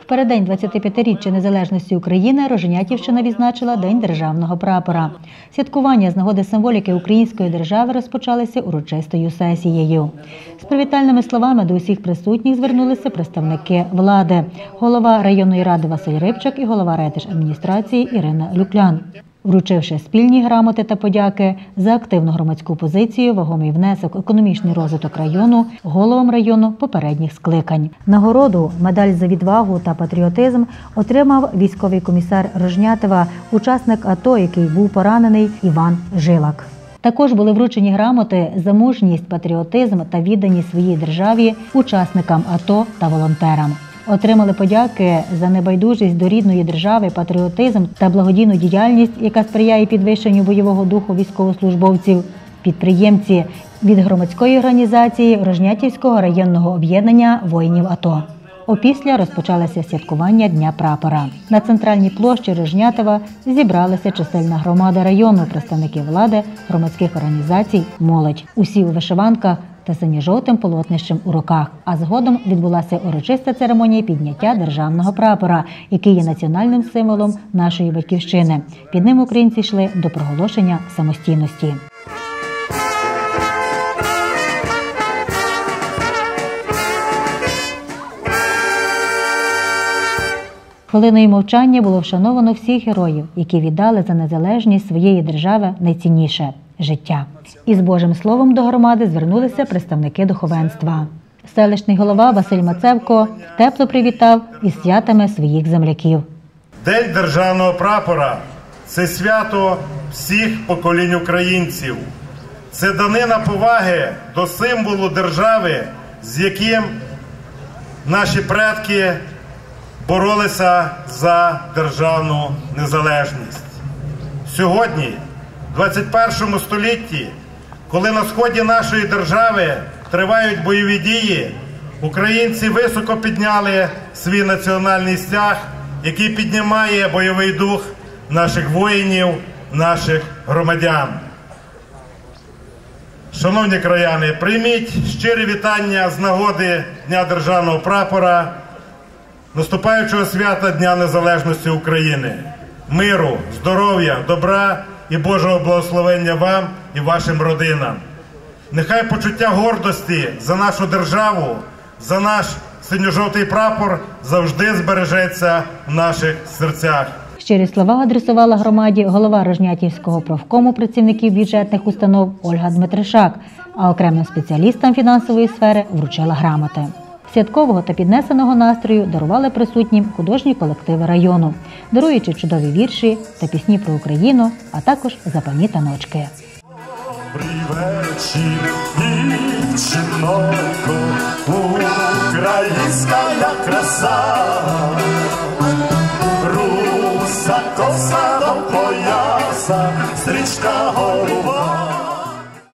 переддень 25-річчя незалежності України Роженятівщина відзначила День державного прапора. Святкування з нагоди символіки української держави розпочалися урочистою сесією. З привітальними словами до усіх присутніх звернулися представники влади – голова районної ради Василь Рибчак і голова райдержадміністрації Ірина Люклян, вручивши спільні грамоти та подяки за активну громадську позицію, вагомий внесок, економічний розвиток району, головам району попередніх скликань. Нагороду «Медаль за відвагу та патріотизм» отримав військовий комісар Рожнятова, учасник АТО, який був поранений, Іван Жилак. Також були вручені грамоти за мужність, патріотизм та відданість своїй державі учасникам АТО та волонтерам. Отримали подяки за небайдужість до рідної держави, патріотизм та благодійну діяльність, яка сприяє підвищенню бойового духу військовослужбовців, підприємці від громадської організації Рожнятівського районного об'єднання воїнів АТО. Опісля розпочалося святкування Дня прапора. На центральній площі Рожнятова зібралася чисельна громада району, представники влади, громадських організацій, молодь. Усі у вишиванках та синьо-жовтим полотнищем у руках. А згодом відбулася урочиста церемонія підняття державного прапора, який є національним символом нашої батьківщини. Під ним українці йшли до проголошення самостійності. Хвилиною мовчання було вшановано всіх героїв, які віддали за незалежність своєї держави найцінніше – життя. Із Божим словом до громади звернулися представники духовенства. Селищний голова Василь Мацевко тепло привітав із святами своїх земляків. День державного прапора – це свято всіх поколінь українців. Це данина поваги до символу держави, з яким наші предки боролися за державну незалежність. Сьогодні, в 21 столітті, коли на сході нашої держави тривають бойові дії, українці високо підняли свій національний стяг, який піднімає бойовий дух наших воїнів, наших громадян. Шановні краяни, прийміть щирі вітання з нагоди Дня державного прапора, наступаючого свята Дня Незалежності України. Миру, здоров'я, добра і Божого благословення вам і вашим родинам. Нехай почуття гордості за нашу державу, за наш синьо-жовтий прапор завжди збережеться в наших серцях. Щирі слова адресувала громаді голова Рожнятівського профкому працівників бюджетних установ Ольга Дмитришак, а окремим спеціалістам фінансової сфери вручила грамоти. Святкового та піднесеного настрою дарували присутнім художні колективи району, даруючи чудові вірші та пісні про Україну, а також запальні таночки. Добрий вечір, дівчинонько, українська краса, руса коса до пояса, стрічка голова.